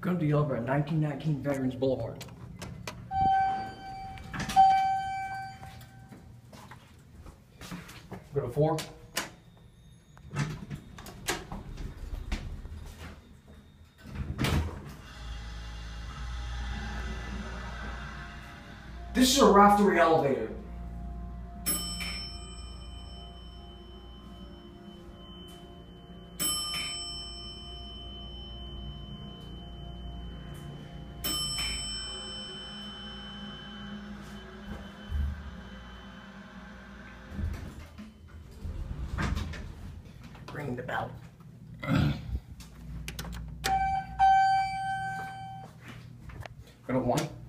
Going to the elevator at 1919 Veterans Boulevard. Go to 4. This is a raftery elevator. Ring the bell. Go to 1.